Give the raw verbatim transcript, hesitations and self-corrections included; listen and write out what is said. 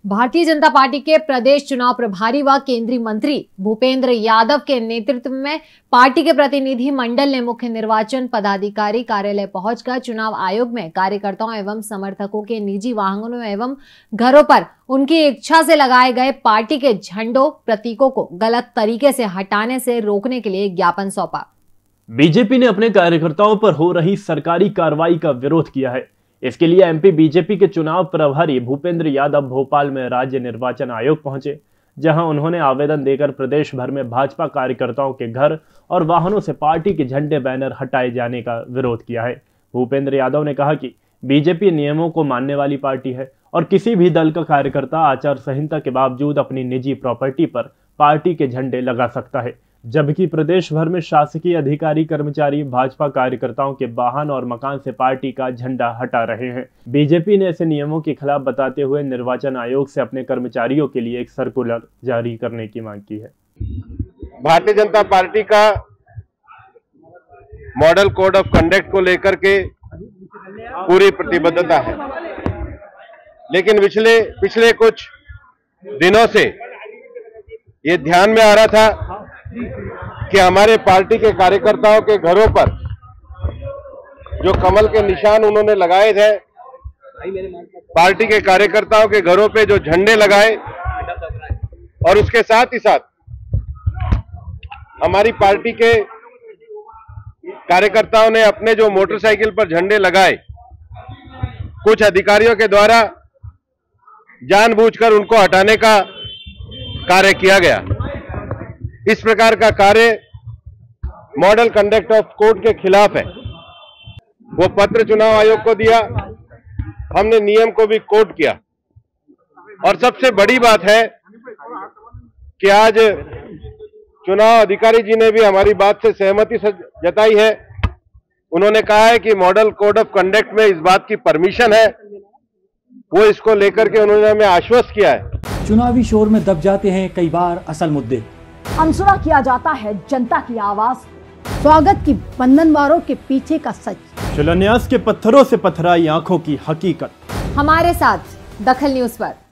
Bharatiya Janata party के प्रदेश चुनाव प्रभारी व केंद्रीय मंत्री भूपेंद्र यादव के नेतृत्व में पार्टी के प्रतिनिधि मंडल ने मुख्य निर्वाचन पदाधिकारी कार्यालय पहुंचकर चुनाव आयोग में कार्यकर्ताओं एवं समर्थकों के निजी वाहनों एवं घरों पर उनकी इच्छा से लगाए गए पार्टी के झंडों प्रतीकों को गलत तरीके से हटाने से रोकने के लिए ज्ञापन सौंपा। बीजेपी ने अपने कार्यकर्ताओं पर हो रही सरकारी कार्रवाई का विरोध किया है। इसके लिए एमपी बीजेपी के चुनाव प्रभारी भूपेंद्र यादव भोपाल में राज्य निर्वाचन आयोग पहुंचे, जहां उन्होंने आवेदन देकर प्रदेश भर में भाजपा कार्यकर्ताओं के घर और वाहनों से पार्टी के झंडे बैनर हटाए जाने का विरोध किया है। भूपेंद्र यादव ने कहा कि बीजेपी नियमों को मानने वाली पार्टी है और किसी भी दल का कार्यकर्ता आचार संहिता के बावजूद अपनी निजी प्रॉपर्टी पर पार्टी के झंडे लगा सकता है, जबकि प्रदेश भर में शासकीय अधिकारी कर्मचारी भाजपा कार्यकर्ताओं के वाहन और मकान से पार्टी का झंडा हटा रहे हैं। बीजेपी ने ऐसे नियमों के खिलाफ बताते हुए निर्वाचन आयोग से अपने कर्मचारियों के लिए एक सर्कुलर जारी करने की मांग की है। भारतीय जनता पार्टी का मॉडल कोड ऑफ कंडक्ट को लेकर के पूरी प्रतिबद्धता है, लेकिन पिछले पिछले कुछ दिनों से ये ध्यान में आ रहा था कि हमारे पार्टी के कार्यकर्ताओं के घरों पर जो कमल के निशान उन्होंने लगाए थे, पार्टी के कार्यकर्ताओं के घरों पे जो झंडे लगाए और उसके साथ ही साथ हमारी पार्टी के कार्यकर्ताओं ने अपने जो मोटरसाइकिल पर झंडे लगाए, कुछ अधिकारियों के द्वारा जानबूझकर उनको हटाने का कार्य किया गया। इस प्रकार का कार्य मॉडल कंडक्ट ऑफ कोड के खिलाफ है। वो पत्र चुनाव आयोग को दिया, हमने नियम को भी कोड किया, और सबसे बड़ी बात है कि आज चुनाव अधिकारी जी ने भी हमारी बात से सहमति जताई है। उन्होंने कहा है कि मॉडल कोड ऑफ कंडक्ट में इस बात की परमिशन है, वो इसको लेकर के उन्होंने हमें आश्वस्त किया है। चुनावी शोर में दब जाते हैं कई बार असल मुद्दे, अनसुना किया जाता है जनता की आवाज, स्वागत की बंधनवारों के पीछे का सच, शिलान्यास के पत्थरों से पथराई आंखों की हकीकत। हमारे साथ दखल न्यूज पर।